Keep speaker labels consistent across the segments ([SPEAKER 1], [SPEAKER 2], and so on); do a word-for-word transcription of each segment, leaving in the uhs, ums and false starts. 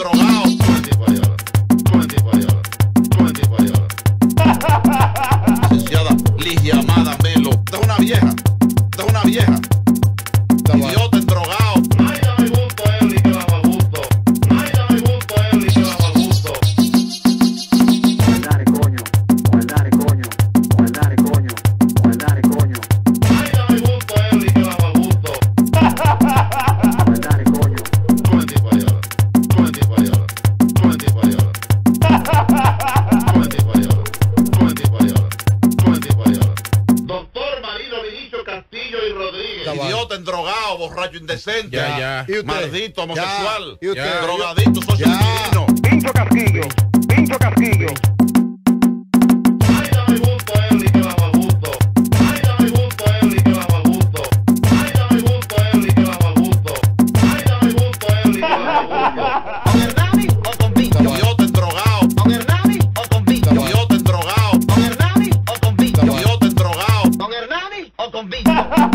[SPEAKER 1] drogado. Come tipo ahí ahora. Come tipo ahí ahora. Come tipo ahí ahora. Licenciada Ligia Amada Melo. Esta es una vieja. Esta es una vieja. Idiota drogado. Ay, dame gusto, Eli, que daba gusto. Ay, dame gusto, Eli, que daba gusto.
[SPEAKER 2] Guardare coño, guardare coño, guardare coño, guardare coño.
[SPEAKER 1] Ay, dame gusto, Eli, que daba gusto.
[SPEAKER 2] Guardare coño.
[SPEAKER 1] Come tipo ahí ahora. Come tipo ahí ahora. Come tipo ahí ahora. Come tipo ahí ahora. Come tipo ahí ahora. Come tipo ahí ahora. Doctor Marino Vinicio Castillo y Rodríguez. Idiota drogado, borracho indecente.
[SPEAKER 3] Ya, ya.
[SPEAKER 4] ¿Y usted?
[SPEAKER 1] Maldito homosexual.
[SPEAKER 4] ¿Y usted?
[SPEAKER 1] Drogadito, socio
[SPEAKER 4] Ya.
[SPEAKER 1] divino.
[SPEAKER 2] Pincho Casquillo, Pincho Casquillo.
[SPEAKER 1] Ay, dame gusto, Eli, que daba gusto. Ay, dame gusto, Eli, que daba gusto. Ay, dame gusto, Eli, que daba gusto. Ay, dame gusto, Eli, que daba gusto.
[SPEAKER 5] ¿Con Hernani o con Pincho?
[SPEAKER 1] Idiota drogado.
[SPEAKER 5] ¿Con Hernani o con Pincho?
[SPEAKER 1] Idiota drogado.
[SPEAKER 5] ¿Con Hernani o con Pincho?
[SPEAKER 1] Idiota drogado.
[SPEAKER 5] ¿Con Hernani o con Pincho?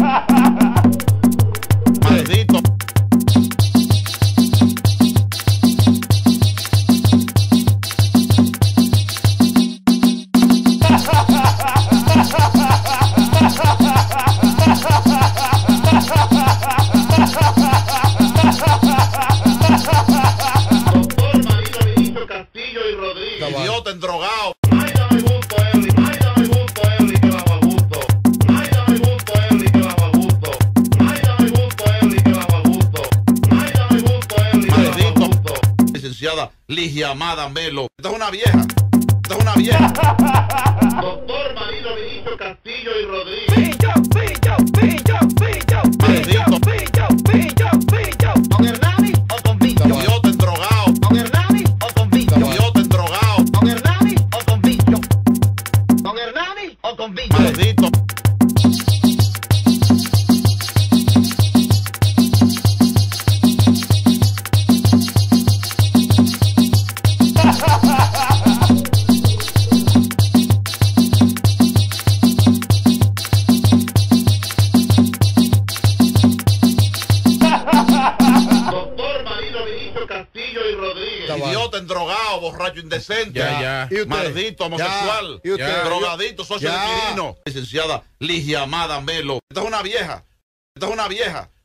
[SPEAKER 1] Maldito. Doctor Marino Vinicio Castillo y Rodríguez. Idiota drogado. Ay, dame gusto, Eli. Ay, dame gusto, Eli, que daba gusto. Ay, dame gusto, Eli, que daba gusto. Ay, dame gusto, Eli, que daba gusto. Ay, dame gusto, Eli, que daba gusto. Licenciada Ligia Amada Melo. Esta es una vieja. Esta es una vieja. Doctor Marino Vinicio Castillo y Rodríguez.
[SPEAKER 5] Pincho, Pincho, Pincho, Pincho, Pincho, Pincho, Pincho, Pincho. ¿Con Hernani o con Pincho?
[SPEAKER 1] Idiota drogado.
[SPEAKER 5] ¿Con Hernani o con Pincho?
[SPEAKER 1] Idiota drogado.
[SPEAKER 5] ¿Con Hernani o con Pincho? ¿Con Hernani o con Pincho?
[SPEAKER 1] Maldito. Doctor Marino Vinicio Castillo y Rodríguez. Idiota drogado, borracho indecente.
[SPEAKER 3] Ya, ya.
[SPEAKER 4] ¿Y usted?
[SPEAKER 1] Maldito homosexual.
[SPEAKER 4] Ya. ¿Y usted?
[SPEAKER 3] Ya.
[SPEAKER 1] Drogadito, socio
[SPEAKER 4] Ya.
[SPEAKER 1] divino. Licenciada Ligia Amada Melo. Esta es una vieja. Esta es una vieja.